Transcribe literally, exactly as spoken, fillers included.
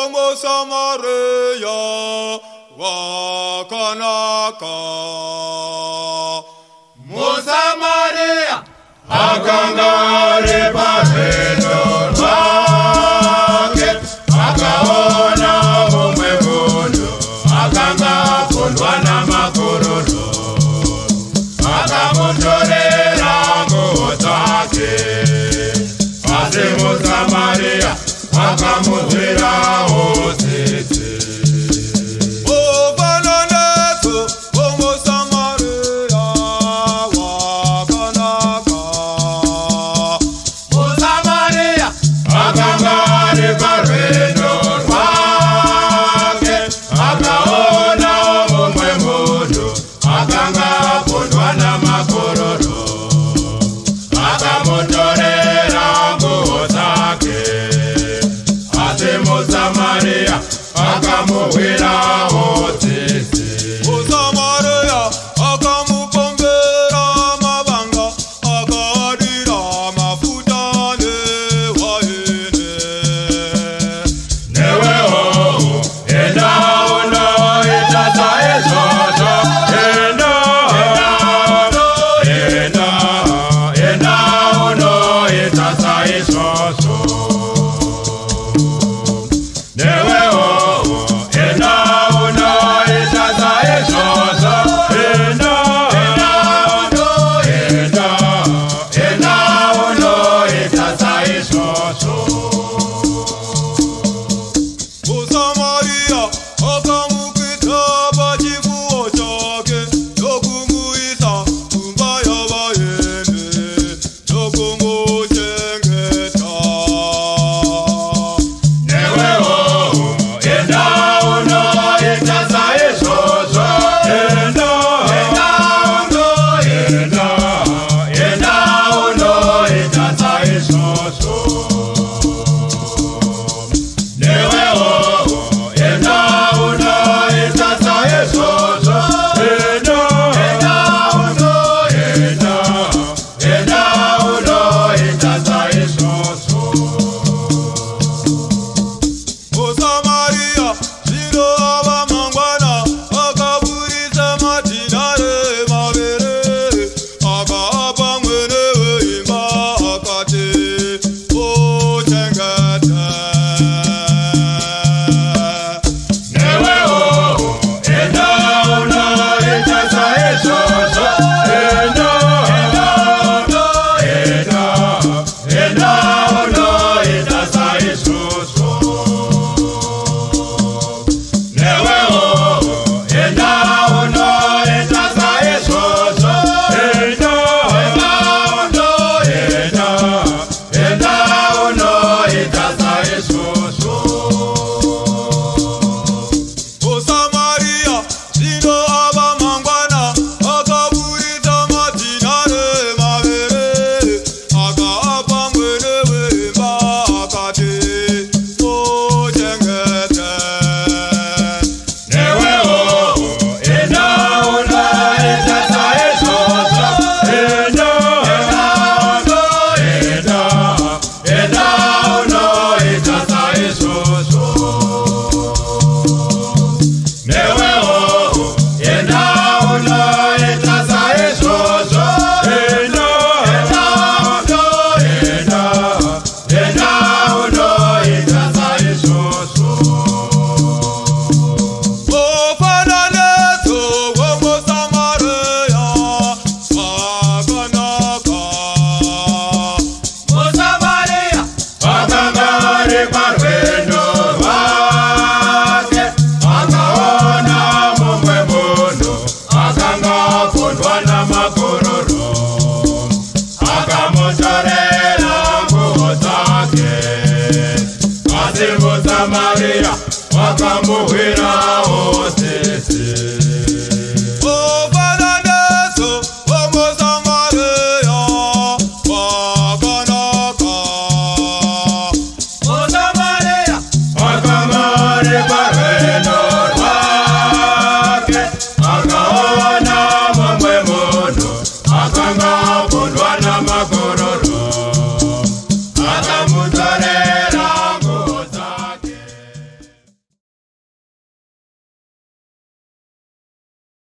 Samaria wakanaka. Musamaria akangare pavendo rwake, akaona mumwe munhu akanga akundwa namakororo, akamutorera nguo dzake. Asi Musamaria akamuzvirawo tsitsi. Musamaria akamuwirawo tsitsi. Musamaria akamupombera mavanga, akadira mafuta newaini. Newewo enda unoita saizvozvo, enda enda enda unoita saizvozvo. Musamaria akamukita pachifuwo chake, nokumuisa kumba yavaeni, nokumuchengeta. Newewo enda unoita saizvozvo, enda enda enda enda unoita saizvozvo. Newewo enda unoita saizvozvo, enda enda enda enda unoita saizvozvo. Musamaria zvino ava mangwana, akaburitsa madhinari maviri, akaapa mwene weimba akati uchengete. Newewo enda unoita saizvozvo, enda enda enda enda unoita saizvozvo. Newewo enda unoita saizvozvo, enda enda enda enda unoita saizvozvo. Musamaria zvino ava mangwana, akaburitsa madhinari maviri, akaapa mwene weimba akati uchengete. Newewo enda unoita saizvozvo, enda enda enda enda unoita saizvozvo. Newewo enda unoita saizvozvo, enda enda enda enda unoita saizvozvo. Mufananidzo weMusamaria wakanaka. Musamaria akanga ari parwendo rwake, akaona mumwe munhu akanga akundwa namakororo, akamutorera nguo dzake. Asi Musamaria wakamuwira